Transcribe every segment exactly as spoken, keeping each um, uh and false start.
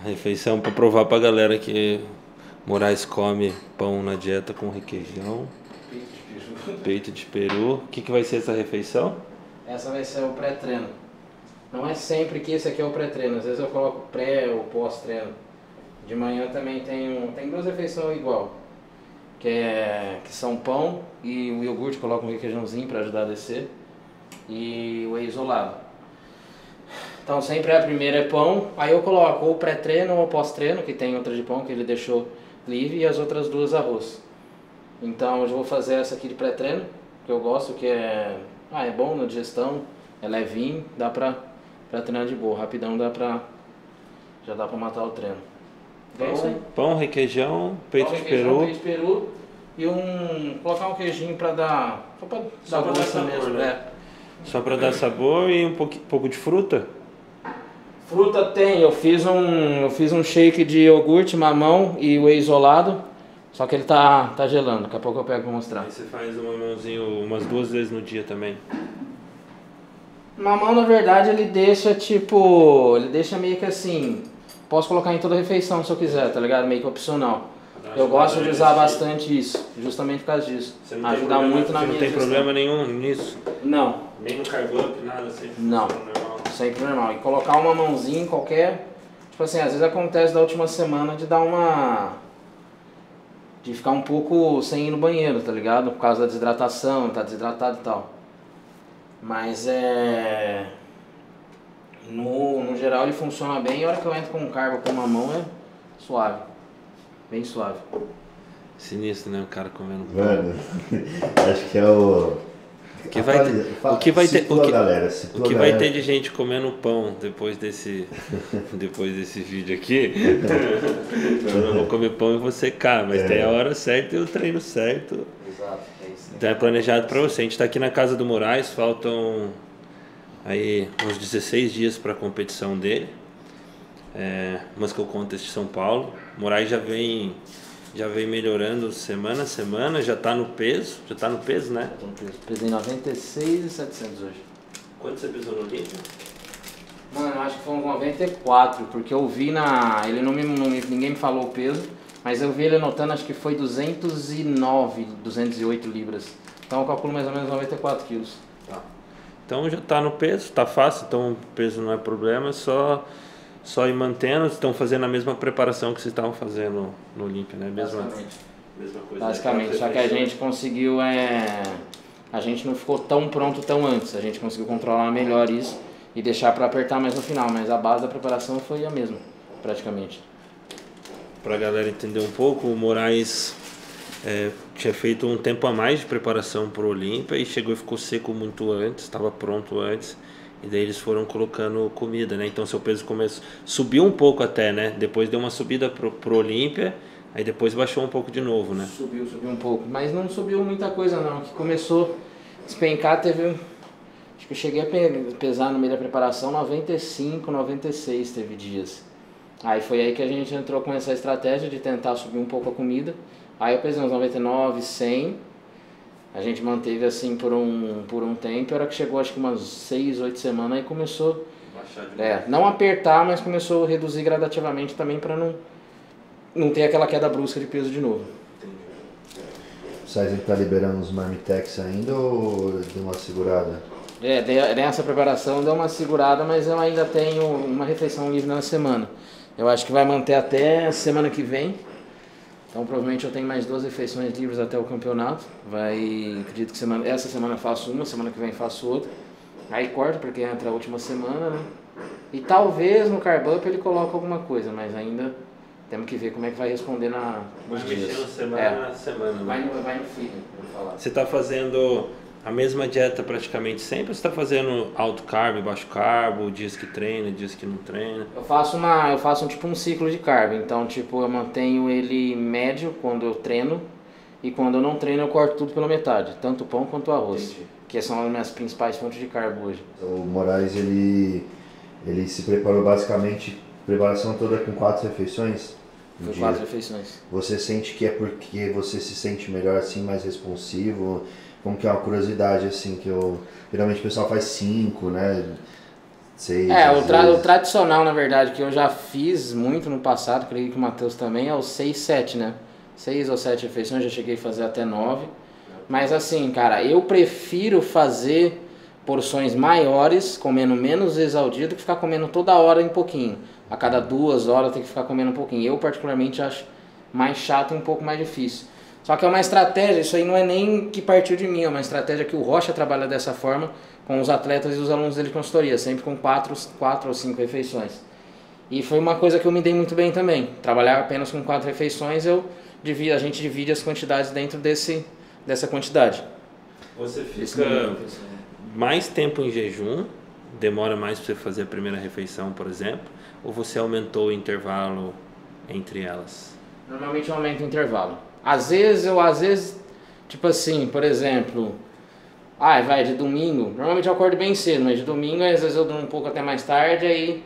Refeição para provar pra galera que Moraes come pão na dieta com requeijão, peito de peru. O que, que vai ser essa refeição? Essa vai ser o pré-treino. Não é sempre que esse aqui é o pré-treino, às vezes eu coloco pré ou pós-treino. De manhã também tem, tem duas refeições igual, que, é, que são pão e o iogurte, coloco um requeijãozinho para ajudar a descer, e o whey isolado. Então sempre a primeira é pão, aí eu coloco ou pré-treino ou pós-treino, que tem outra de pão que ele deixou livre, e as outras duas arroz. Então eu vou fazer essa aqui de pré-treino, que eu gosto, que é, ah, é bom na digestão, é levinho, dá pra, pra treinar de boa, rapidão dá pra, já dá pra matar o treino. Pão, é isso aí. Pão, requeijão, peito Pão, de requeijão, peru. peito de peru e um, colocar um queijinho pra dar, só pra Só dar pra dar gosto sabor, mesmo, né? né? Só pra dar sabor e um pouco, pouco de fruta? Fruta tem, eu fiz um, eu fiz um shake de iogurte, mamão e whey isolado, só que ele tá, tá gelando, daqui a pouco eu pego pra mostrar. Aí você faz um mamãozinho umas duas vezes no dia também. Mamão, na verdade, ele deixa tipo, ele deixa meio que assim, posso colocar em toda refeição se eu quiser, tá ligado? Meio que opcional. Eu gosto de usar bastante isso, justamente por causa disso. Ajuda muito na minha digestão. Não tem problema nenhum nisso? Não. Nem no carb up, nada assim? Não. Sempre normal. E colocar uma mãozinha em qualquer... Tipo assim, às vezes acontece da última semana de dar uma... de ficar um pouco sem ir no banheiro, tá ligado? Por causa da desidratação, tá desidratado e tal. Mas é... No, no geral ele funciona bem e a hora que eu entro com um carbo com uma mão é suave. Bem suave. Sinistro, né? O cara comendo pão. Mano, acho que é o... O que vai ter, o que vai ter, o que, galera, o que vai ter de gente comendo pão depois desse, depois desse vídeo aqui? Eu não vou comer pão e vou secar, mas é. Tem a hora certa e o treino certo. Exato, é isso. Então é planejado para você. A gente está aqui na casa do Moraes, faltam aí uns dezesseis dias para a competição dele. É, Muscle Contest de São Paulo. Moraes já vem... Já vem melhorando semana a semana, já tá no peso, já tá no peso, né? Já tô no peso. Pesei noventa e seis mil e setecentos hoje. Quanto você pesou no Olímpia? Mano, eu acho que foi uns noventa e quatro, porque eu vi na... ele não me, não me, ninguém me falou o peso, mas eu vi ele anotando, acho que foi duzentos e nove, duzentos e oito libras. Então eu calculo mais ou menos noventa e quatro quilos. Tá. Então já tá no peso, tá fácil, então o peso não é problema, é só... Só ir mantendo, estão fazendo a mesma preparação que vocês estavam fazendo no Olímpia, né? Mesma, Basicamente. mesma coisa. Basicamente, né? só que a gente conseguiu, é... a gente não ficou tão pronto tão antes, a gente conseguiu controlar melhor isso e deixar para apertar mais no final, mas a base da preparação foi a mesma, praticamente. Para a galera entender um pouco, o Moraes é, tinha feito um tempo a mais de preparação para o Olímpia e chegou e ficou seco muito antes, estava pronto antes. E daí eles foram colocando comida, né? Então seu peso começou, subiu um pouco até, né? Depois deu uma subida pro, pro Olímpia, aí depois baixou um pouco de novo, né? Subiu, subiu um pouco, mas não subiu muita coisa não. Que começou a despencar, teve... Acho que eu cheguei a pesar no meio da preparação noventa e cinco, noventa e seis teve dias. Aí foi aí que a gente entrou com essa estratégia de tentar subir um pouco a comida. Aí eu pesei uns noventa e nove, cem... A gente manteve assim por um, por um tempo, era que chegou acho que umas seis, oito semanas e começou baixar de é, não apertar, mas começou a reduzir gradativamente também para não, não ter aquela queda brusca de peso de novo. O Sizer tá liberando os marmitex ainda ou deu uma segurada? É, nessa preparação deu uma segurada, mas eu ainda tenho uma refeição livre na semana. Eu acho que vai manter até semana que vem. Então provavelmente eu tenho mais duas refeições livres até o campeonato. Vai, acredito que semana, essa semana eu faço uma, semana que vem faço outra. Aí corto porque entra a última semana, né? E talvez no Carb Up ele coloque alguma coisa, mas ainda temos que ver como é que vai responder na, nos vai dias. mexendo semana é. na semana, né? Vai no, vai no feed, vou falar. Você está fazendo a mesma dieta praticamente sempre ou você está fazendo alto carbo, baixo carbo, dias que treina, dias que não treina? Eu faço uma, eu faço um, tipo um ciclo de carbo, então tipo eu mantenho ele médio quando eu treino e quando eu não treino eu corto tudo pela metade, tanto o pão quanto o arroz, Entendi. Que são as minhas principais fontes de carbo hoje. O Moraes ele, ele se preparou basicamente, preparação toda com quatro refeições? Com quatro refeições. Você sente que é porque você se sente melhor assim, mais responsivo? Como que é uma curiosidade assim, que eu... Geralmente o pessoal faz cinco, né? seis. É, o, às tra vezes. o tradicional, na verdade, que eu já fiz muito no passado, creio que o Matheus também, é o seis, sete, né? seis ou sete refeições, já cheguei a fazer até nove. Mas assim, cara, eu prefiro fazer porções maiores, comendo menos vezes ao dia, do que ficar comendo toda hora um pouquinho. A cada duas horas tem que ficar comendo um pouquinho. Eu, particularmente, acho mais chato e um pouco mais difícil. Só que é uma estratégia, isso aí não é nem que partiu de mim, é uma estratégia que o Rocha trabalha dessa forma com os atletas e os alunos dele de consultoria, sempre com quatro, quatro ou cinco refeições. E foi uma coisa que eu me dei muito bem também. Trabalhar apenas com quatro refeições, eu divide, a gente divide as quantidades dentro desse, dessa quantidade. Você fica mais tempo em jejum, demora mais para você fazer a primeira refeição, por exemplo, ou você aumentou o intervalo entre elas? Normalmente eu aumento o intervalo. Às vezes eu, às vezes, tipo assim, por exemplo, ah, vai de domingo, normalmente eu acordo bem cedo, mas de domingo às vezes eu durmo um pouco até mais tarde, aí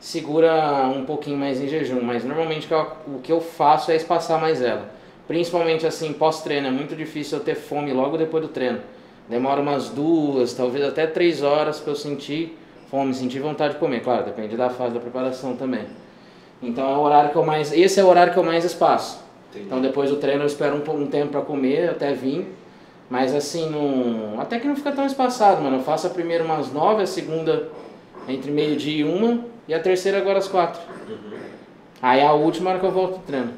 segura um pouquinho mais em jejum, mas normalmente o que eu faço é espaçar mais ela. Principalmente assim, pós-treino, é muito difícil eu ter fome logo depois do treino. Demora umas duas, talvez até três horas para eu sentir fome, sentir vontade de comer. Claro, depende da fase da preparação também. Então é o horário que eu mais, esse é o horário que eu mais espaço. Entendi. Então depois do treino eu espero um, um tempo para comer, até vir. Mas assim, não, até que não fica tão espaçado, mano. Eu faço a primeira umas nove, a segunda entre meio-dia e uma, e a terceira agora às quatro. Uhum. Aí a última hora que eu volto do treino.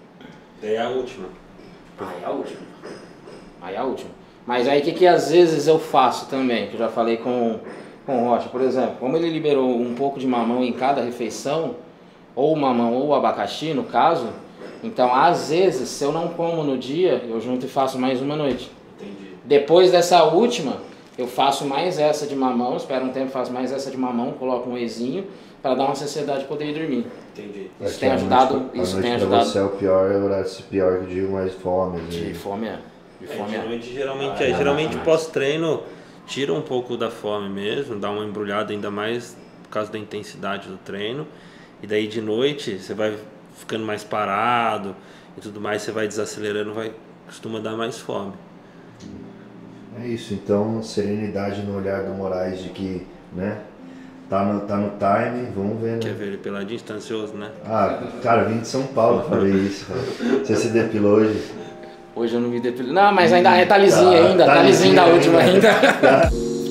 Daí é a última. Aí é a última. Aí é a última. Mas aí o que, que às vezes eu faço também, que eu já falei com, com o Rocha, por exemplo, como ele liberou um pouco de mamão em cada refeição, ou mamão ou abacaxi no caso, então às vezes se eu não como no dia, eu junto e faço mais uma noite. Entendi. Depois dessa última, eu faço mais essa de mamão, espero um tempo, faço mais essa de mamão, coloco um wheyzinho para dar uma saciedade de poder ir dormir. Entendi. Isso tem ajudado, noite, isso a tem noite ajudado. Pra você é o pior, é o horário pior que eu digo, mais fome. De fome é. De fome é, é. de noite, geralmente, é, geralmente pós-treino tira um pouco da fome mesmo, dá uma embrulhada ainda mais por causa da intensidade do treino. E daí de noite você vai ficando mais parado e tudo mais, você vai desacelerando, vai, costuma dar mais fome. É isso, então serenidade no olhar do Moraes de que, né, tá no, tá no time, vamos ver, né? Quer ver ele peladinho, tá ansioso, né? Ah, cara, vim de São Paulo pra ver isso, cara. Você se depilou hoje? Hoje eu não me depilei. Não, mas ainda é tá lisinho tá, ainda, tá, tá lisinho da última ainda. Tá.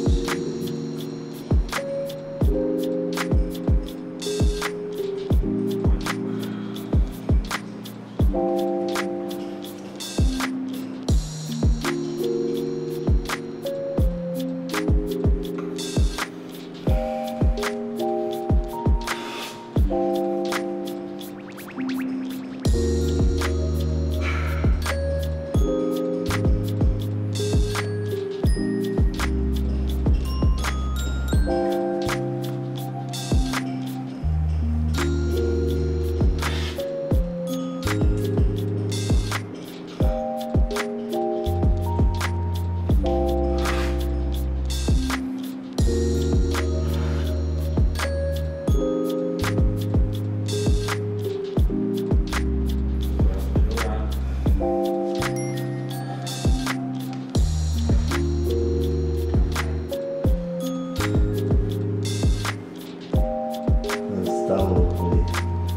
Tá louco, né?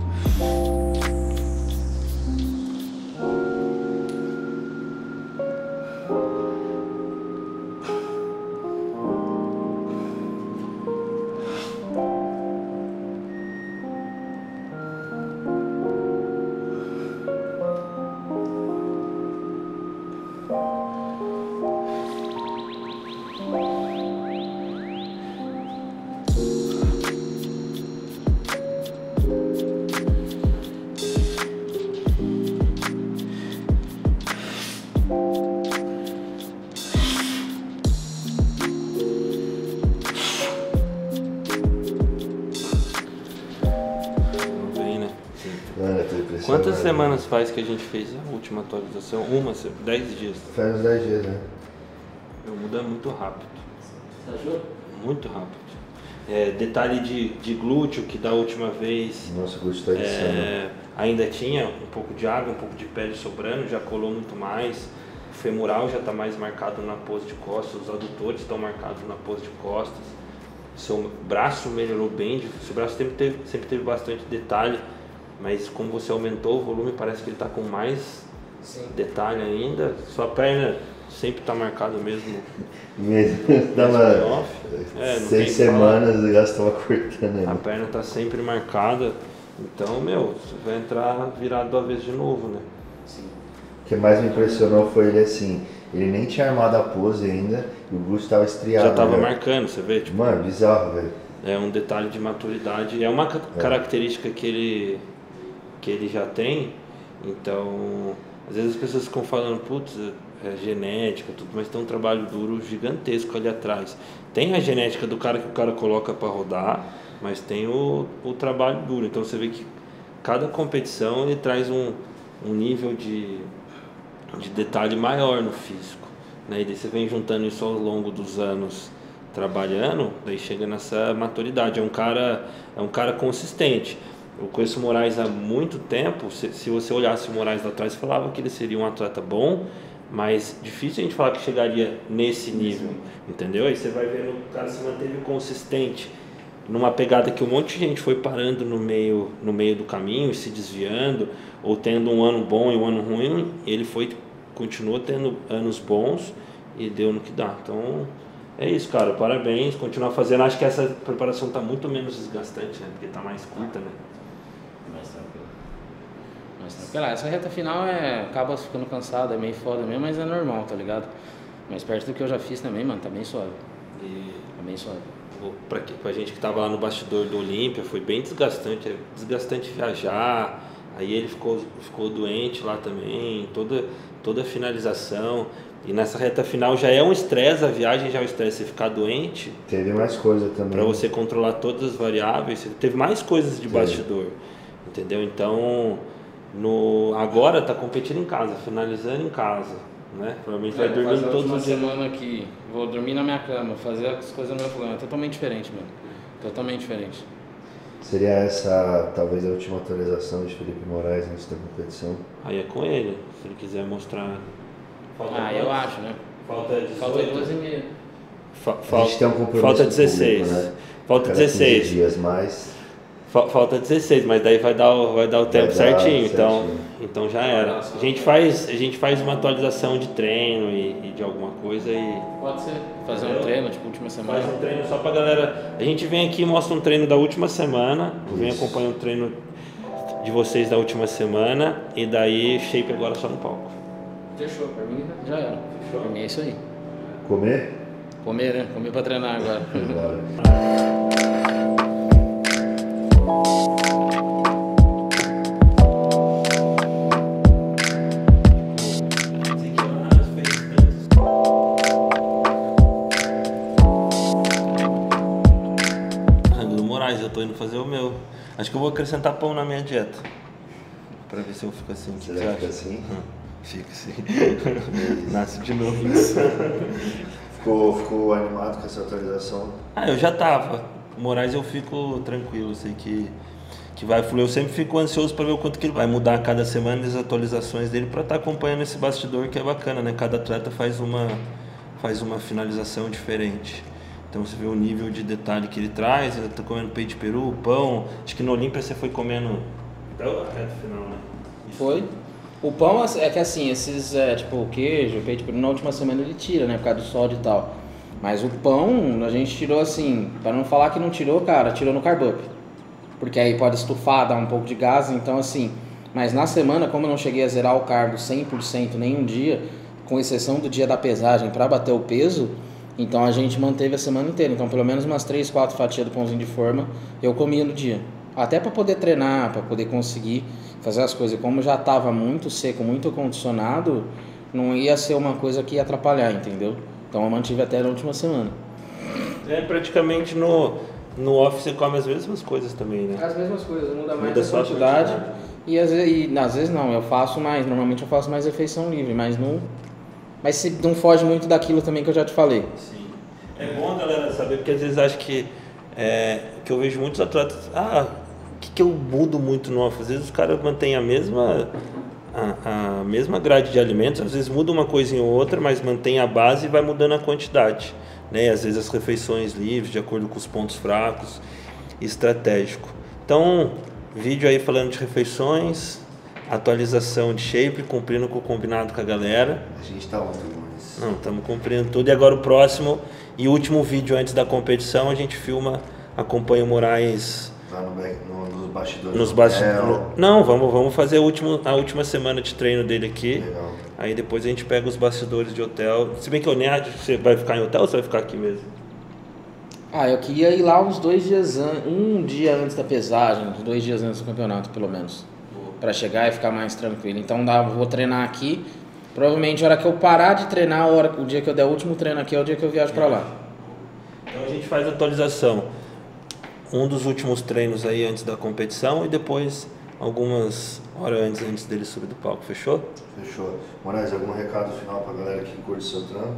Quantas semanas faz que a gente fez a última atualização? Uma, dez dias. Faz uns dez dias, né? Meu, muda muito rápido. Você achou? Muito rápido. É, detalhe de, de glúteo, que da última vez Nossa, o glúteo tá de é, ainda tinha um pouco de água, um pouco de pele sobrando, já colou muito mais. O femoral já está mais marcado na pose de costas, os adutores estão marcados na pose de costas. seu braço melhorou bem, seu braço sempre teve, sempre teve bastante detalhe, mas como você aumentou o volume, parece que ele está com mais Sim. detalhe ainda. Sua perna sempre está marcada mesmo. Mesmo, tava é, seis semanas o negócio estava cortando ainda. A perna está sempre marcada, então, meu, você vai entrar virado do avesso de novo, né? Sim. O que mais me impressionou foi ele assim, ele nem tinha armado a pose ainda e o glúteo estava estriado. Já estava marcando, você vê? Tipo, mano, bizarro, velho. É um detalhe de maturidade, é uma é. característica que ele, que ele já tem, então, às vezes as pessoas ficam falando, putz, é genética, tudo, mas tem um trabalho duro gigantesco ali atrás. Tem a genética do cara que o cara coloca para rodar, mas tem o, o trabalho duro. Então você vê que cada competição ele traz um, um nível de, de detalhe maior no físico, né? E daí você vem juntando isso ao longo dos anos trabalhando, daí chega nessa maturidade. É um cara, é um cara consistente. Eu conheço o Moraes há muito tempo. Se, se você olhasse o Moraes lá atrás, falava que ele seria um atleta bom, mas difícil a gente falar que chegaria nesse nível, entendeu? Aí você vai vendo o cara se manteve consistente numa pegada que um monte de gente foi parando no meio, no meio do caminho e se desviando, ou tendo um ano bom e um ano ruim, ele foi, continuou tendo anos bons e deu no que dá. Então é isso, cara, parabéns, continua fazendo. Acho que essa preparação está muito menos desgastante, né? Porque está mais curta, né? Mais tranquilo. Mais tranquilo. Essa reta final é, acaba ficando cansado, é meio foda mesmo, mas é normal, tá ligado? Mas perto do que eu já fiz também, mano, tá bem suave. E... Tá bem suave. Pra, pra gente que tava lá no bastidor do Olímpia, foi bem desgastante, é desgastante viajar, aí ele ficou, ficou doente lá também, toda, toda a finalização, e nessa reta final já é um estresse, a viagem já é um estresse, você ficar doente. Teve mais coisa também. Pra você controlar todas as variáveis, teve mais coisas de bastidor, entendeu? Então, no, agora tá competindo em casa, finalizando em casa. Né? Provavelmente vai dormir todos os dias. Semana aqui, vou dormir na minha cama, fazer as coisas no meu programa, é totalmente diferente, mano. Totalmente diferente. Seria essa, talvez, a última atualização de Felipe Moraes antes da competição? Aí é com ele, se ele quiser mostrar. Falta ah, eu acho, né? Falta dezoito. Falta duas e meia. Fa a gente tem um compromisso falta dezesseis. Público, né? Falta Cada dezesseis. dias mais. Falta dezesseis, mas daí vai dar o, vai dar o tempo dar certinho, certinho, então, então já era. A gente faz, a gente faz uma atualização de treino e, e de alguma coisa e... Pode ser, fazer um treino, tipo, última semana. Faz um treino só pra galera. A gente vem aqui e mostra um treino da última semana, vem acompanhar o treino de vocês da última semana e daí shape agora só no palco. Fechou, pra mim já era. Fechou. Pra mim é isso aí. Comer? Comer, né? Comer pra treinar agora. Eu tô indo fazer o meu. Acho que eu vou acrescentar pão na minha dieta. Pra ver se eu fico assim. Você vai ficar assim? Hum, fica assim. Nasce de novo. ficou, ficou animado com essa atualização? Ah, eu já tava. Moraes eu fico tranquilo, eu sei que, que vai fluir. Eu sempre fico ansioso pra ver o quanto que ele vai mudar a cada semana as atualizações dele pra estar tá acompanhando esse bastidor que é bacana, né? Cada atleta faz uma, faz uma finalização diferente. Então você vê o nível de detalhe que ele traz, ele tá comendo peito de peru, pão. Acho que no Olímpia você foi comendo até a reta final, né? Foi. O pão é que assim, esses, é, tipo, o queijo, o peito de peru, na última semana ele tira, né? Por causa do sódio e tal. Mas o pão, a gente tirou assim, para não falar que não tirou, cara, tirou no carb up. Porque aí pode estufar, dar um pouco de gás, então assim... Mas na semana, como eu não cheguei a zerar o carbo cem por cento nenhum dia, com exceção do dia da pesagem para bater o peso... Então a gente manteve a semana inteira, então pelo menos umas três, quatro fatias do pãozinho de forma eu comia no dia. Até para poder treinar, para poder conseguir fazer as coisas. Como já estava muito seco, muito condicionado, não ia ser uma coisa que ia atrapalhar, entendeu? Então eu mantive até a última semana. É, praticamente no, no off você come as mesmas coisas também, né? As mesmas coisas, muda mais muda a quantidade. A quantidade. E, às vezes, e às vezes não, eu faço mais, normalmente eu faço mais refeição livre, mas não... Mas se não foge muito daquilo também que eu já te falei. Sim. É bom a galera saber, porque às vezes acho que, é, que eu vejo muitos atletas, ah, o que, que eu mudo muito no off? Às vezes os caras mantêm a mesma, a, a mesma grade de alimentos, às vezes muda uma coisinha ou outra, mas mantém a base e vai mudando a quantidade. né? E às vezes as refeições livres, de acordo com os pontos fracos, estratégico. Então, vídeo aí falando de refeições, atualização de shape, cumprindo com o combinado com a galera. A gente tá onde, mas... Não, estamos cumprindo tudo. E agora o próximo e último vídeo antes da competição, a gente filma, acompanha o Moraes... Lá no, no, nos bastidores. Nos bastidores. Não, vamos, vamos fazer a última, a última semana de treino dele aqui. Legal. Aí depois a gente pega os bastidores de hotel. Se bem que eu nem acho que você vai ficar em hotel ou você vai ficar aqui mesmo? Ah, eu queria ir lá uns dois dias antes, um dia antes da pesagem, uns dois dias antes do campeonato, pelo menos. Pra chegar e ficar mais tranquilo. Então dá, vou treinar aqui. Provavelmente a hora que eu parar de treinar, a hora, o dia que eu der o último treino aqui é o dia que eu viajo pra lá. Então a gente faz a atualização. Um dos últimos treinos aí antes da competição e depois algumas horas antes, antes dele subir do palco. Fechou? Fechou. Moraes, algum recado final pra galera que curte seu trampo?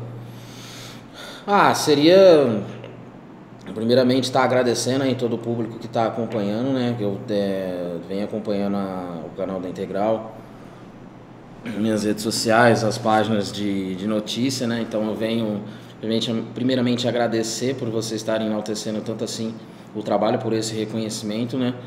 Ah, seria... Primeiramente, estar tá agradecendo aí todo o público que está acompanhando, né? Que eu é, venho acompanhando a, o canal da Integral, minhas redes sociais, as páginas de, de notícia, né? Então eu venho, primeiramente, primeiramente agradecer por vocês estarem enaltecendo tanto assim o trabalho, por esse reconhecimento, né?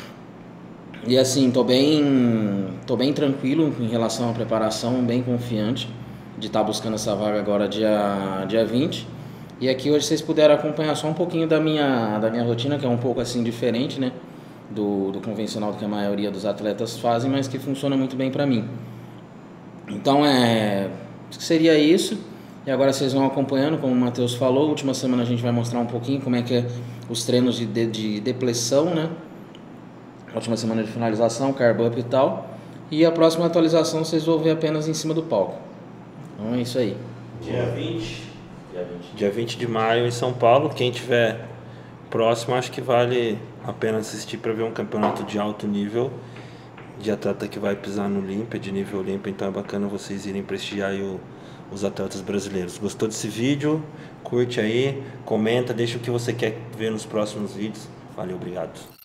E assim, tô bem, tô bem tranquilo em relação à preparação, bem confiante de estar tá buscando essa vaga agora dia, dia vinte. E aqui hoje vocês puderam acompanhar só um pouquinho da minha, da minha rotina, que é um pouco assim diferente, né? Do, do convencional que a maioria dos atletas fazem, mas que funciona muito bem para mim. Então é, seria isso. E agora vocês vão acompanhando, como o Matheus falou. Última semana a gente vai mostrar um pouquinho como é que é os treinos de, de, de depressão, né? Última semana de finalização, carb up e tal. E a próxima atualização vocês vão ver apenas em cima do palco. Então é isso aí. Dia vinte. Dia vinte. Dia vinte de maio em São Paulo. Quem tiver próximo, acho que vale a pena assistir para ver um campeonato de alto nível de atleta que vai pisar no Olímpia, de nível Olímpia. Então é bacana vocês irem prestigiar aí o, os atletas brasileiros. Gostou desse vídeo? Curte aí, comenta, deixa o que você quer ver nos próximos vídeos. Valeu, obrigado.